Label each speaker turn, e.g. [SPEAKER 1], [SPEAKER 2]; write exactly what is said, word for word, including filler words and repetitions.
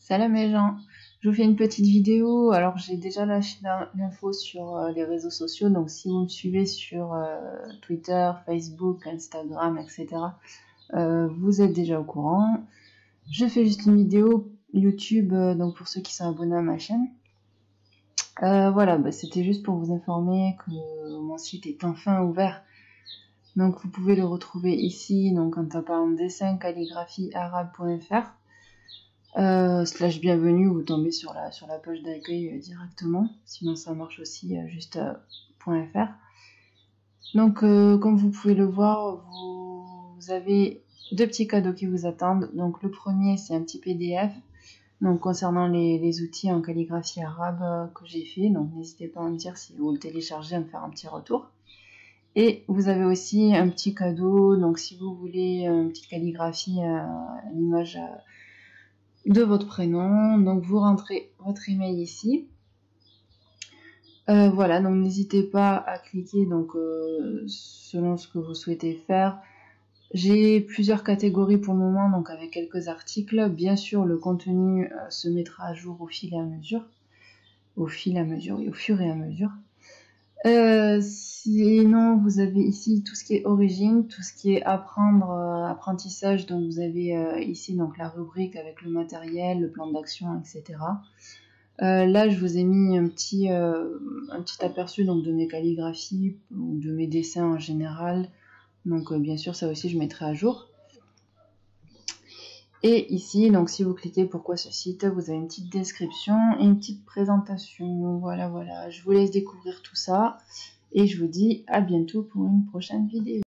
[SPEAKER 1] Salam les gens, je vous fais une petite vidéo. Alors j'ai déjà lâché l'info sur euh, les réseaux sociaux, donc si vous me suivez sur euh, Twitter, Facebook, Instagram, et cetera, euh, vous êtes déjà au courant. Je fais juste une vidéo YouTube, euh, donc pour ceux qui sont abonnés à ma chaîne. Euh, voilà, bah, c'était juste pour vous informer que mon site est enfin ouvert. Donc vous pouvez le retrouver ici, donc en tapant dessin calligraphie arabe point f r. Euh, slash bienvenue, vous tombez sur la, sur la page d'accueil euh, directement, sinon ça marche aussi euh, juste euh, .fr. Donc euh, comme vous pouvez le voir, vous, vous avez deux petits cadeaux qui vous attendent. Donc le premier, c'est un petit P D F donc concernant les, les outils en calligraphie arabe euh, que j'ai fait, donc n'hésitez pas à me dire si vous le téléchargez, à me faire un petit retour. Et vous avez aussi un petit cadeau, donc si vous voulez une petite calligraphie euh, à l'image euh, de votre prénom, donc vous rentrez votre email ici. Euh, voilà, donc n'hésitez pas à cliquer donc euh, selon ce que vous souhaitez faire. J'ai plusieurs catégories pour le moment, donc avec quelques articles. Bien sûr, le contenu euh, se mettra à jour au fil et à mesure, au fil à mesure et au fur et à mesure. Euh, sinon, vous avez ici tout ce qui est origine, tout ce qui est apprendre, euh, apprentissage. Donc vous avez euh, ici donc la rubrique avec le matériel, le plan d'action, et cetera. Euh, là, je vous ai mis un petit, euh, un petit aperçu donc de mes calligraphies ou de mes dessins en général. Donc euh, bien sûr, ça aussi, je mettrai à jour. Et ici, donc si vous cliquez pourquoi ce site, vous avez une petite description et une petite présentation. Voilà, voilà. Je vous laisse découvrir tout ça et je vous dis à bientôt pour une prochaine vidéo.